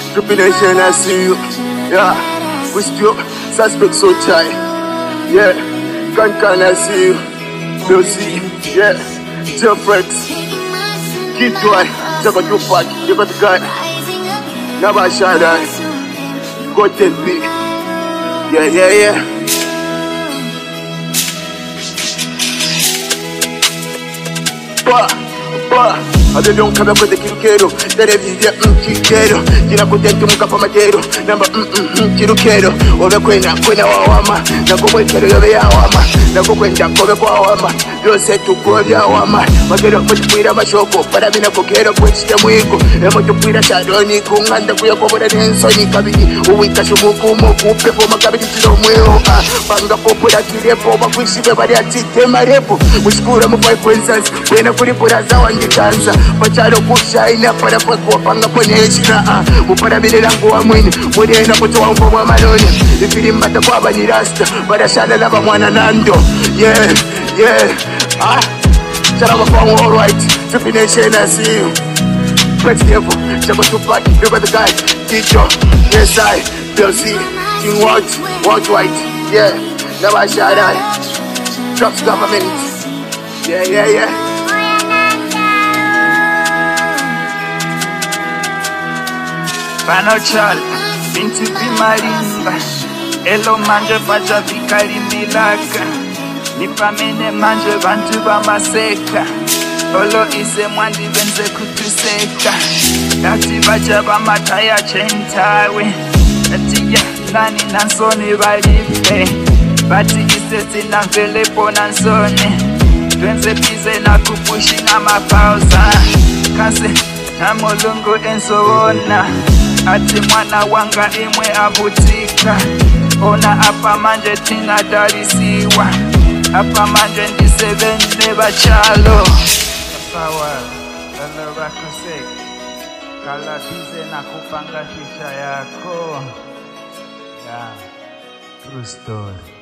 Trippy Nation, I see you. Yeah, we still suspect so shy. Yeah, can I see you? You'll see. Yeah, Jeffrex, Kid Toy, Jabba Tupac, you got the guy. Never shall I. Go tell me. Yeah. Abbiamo cambiato de chiruchero, televisione chichero, Gina contento muka pa matero, namba chiruchero, ove kwena wawama, nako kwekero yobe yawama, nako kwenda kobe kwa wama, byose tukobya wama, magero mutwira mashoko, para bina kokero kwechite mwiko, emutwira shadoni kunganda kuyakobora nensoni kabiri, uwika shumuku mukupe po makabiri tiro mweo, banga popula kirepo, bakwishibe bari atite marepo, mushikura mu 5 points, kwena kuri puraza wandikanza. Pacharo kushaina para kuwapanga kwenye heshina uparabirira nguwa mwini murienda kutoa mbo mwa maloni ifirimbata kwa bani rasta barashala laba mwana nando yeah shut up upon all right Trippy Nation I see you Pretty careful Jabba Tupac look at the guy Teacher yes I Bill-C King Watch White yeah never shall I Trump's government yeah Panochal, binti bimarimba Elo manje pacha vikarimilaka Nipamene manje bantu bamaseka Olo ise mwandi benze kutuseka Dati bacha bamataya chentawe Ati ya nani nansoni balipe Bati ise tina velepo nansoni Twenze pize na kupushinga mapauza Kase na mulungu ensoona Ati mwana wanga imwe abutika Ona apa manje tina darisiwa Apa manje ndisebene bachalo Sawa, lalo bakosek Kala bize na kupanga shisha yako Yeah, true story